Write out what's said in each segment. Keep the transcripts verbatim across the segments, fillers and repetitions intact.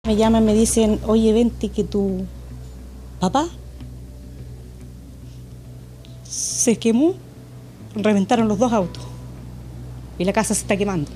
Me llaman, me dicen, oye, vente que tu papá se quemó, reventaron los dos autos y la casa se está quemando.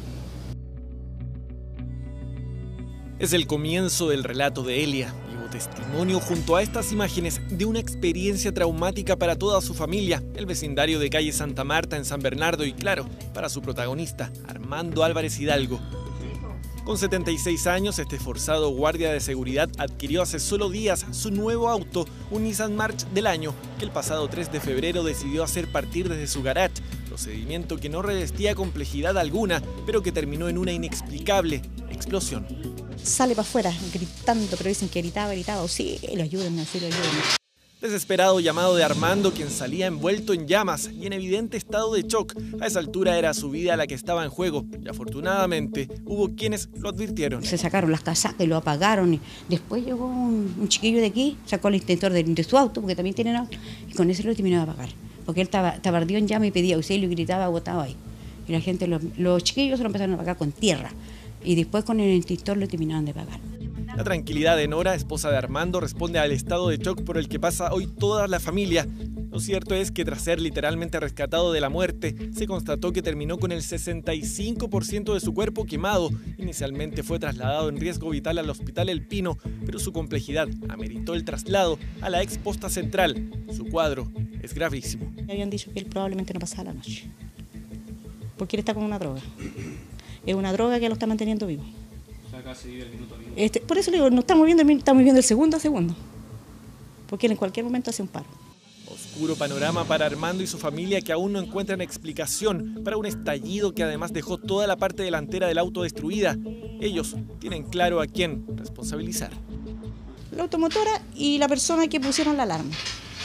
Es el comienzo del relato de Elia. Llevó testimonio junto a estas imágenes de una experiencia traumática para toda su familia, el vecindario de calle Santa Marta en San Bernardo y, claro, para su protagonista, Armando Álvarez Hidalgo. Con setenta y seis años, este esforzado guardia de seguridad adquirió hace solo días su nuevo auto, un Nissan March del año, que el pasado tres de febrero decidió hacer partir desde su garage, procedimiento que no revestía complejidad alguna, pero que terminó en una inexplicable explosión. Sale para afuera gritando, pero dicen que gritaba, gritaba, sí, lo ayuden, sí, lo ayuden. Desesperado llamado de Armando, quien salía envuelto en llamas y en evidente estado de shock. A esa altura era su vida la que estaba en juego y afortunadamente hubo quienes lo advirtieron. Se sacaron las casacas y lo apagaron. Y después llegó un, un chiquillo de aquí, sacó el extintor de, de su auto, porque también tienen auto, y con ese lo terminó de apagar. Porque él estaba, estaba ardido en llamas y pedía auxilio y gritaba agotado ahí. Y la gente, los, los chiquillos se lo empezaron a apagar con tierra. Y después con el extintor lo terminaron de apagar. La tranquilidad de Nora, esposa de Armando, responde al estado de shock por el que pasa hoy toda la familia. Lo cierto es que tras ser literalmente rescatado de la muerte, se constató que terminó con el sesenta y cinco por ciento de su cuerpo quemado. Inicialmente fue trasladado en riesgo vital al Hospital El Pino, pero su complejidad ameritó el traslado a la ex posta central. Su cuadro es gravísimo. Me habían dicho que él probablemente no pasaba la noche, porque él está con una droga. Es una droga que lo está manteniendo vivo. O sea, casi vive el minuto a minuto. Este, por eso le digo, no estamos viendo, estamos viendo el segundo a segundo, porque él en cualquier momento hace un paro. Oscuro panorama para Armando y su familia, que aún no encuentran explicación para un estallido que además dejó toda la parte delantera del auto destruida. Ellos tienen claro a quién responsabilizar. La automotora y la persona que pusieron la alarma.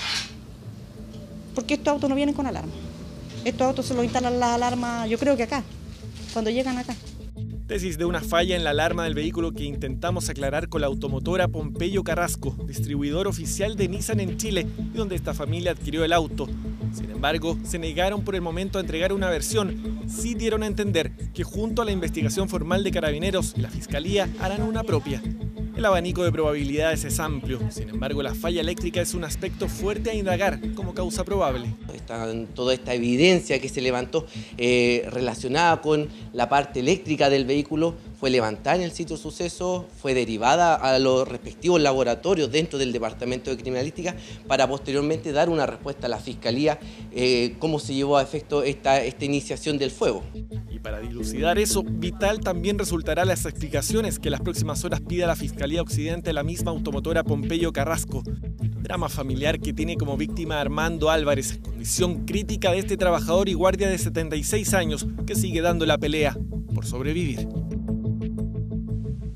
Porque estos autos no vienen con alarma. Estos autos se los instalan las alarmas, yo creo que acá, cuando llegan acá. Tesis de una falla en la alarma del vehículo que intentamos aclarar con la automotora Pompeyo Carrasco, distribuidor oficial de Nissan en Chile, y donde esta familia adquirió el auto. Sin embargo, se negaron por el momento a entregar una versión. Sí dieron a entender que junto a la investigación formal de Carabineros y la Fiscalía harán una propia. El abanico de probabilidades es amplio, sin embargo la falla eléctrica es un aspecto fuerte a indagar como causa probable. Está toda esta evidencia que se levantó eh, relacionada con la parte eléctrica del vehículo, fue levantada en el sitio de suceso, fue derivada a los respectivos laboratorios dentro del Departamento de Criminalística para posteriormente dar una respuesta a la Fiscalía eh, cómo se llevó a efecto esta, esta iniciación del fuego. Y para dilucidar eso, vital también resultará las explicaciones que las próximas horas pida la Fiscalía Occidente a la misma automotora Pompeyo Carrasco. Drama familiar que tiene como víctima a Armando Álvarez, condición crítica de este trabajador y guardia de setenta y seis años que sigue dando la pelea por sobrevivir.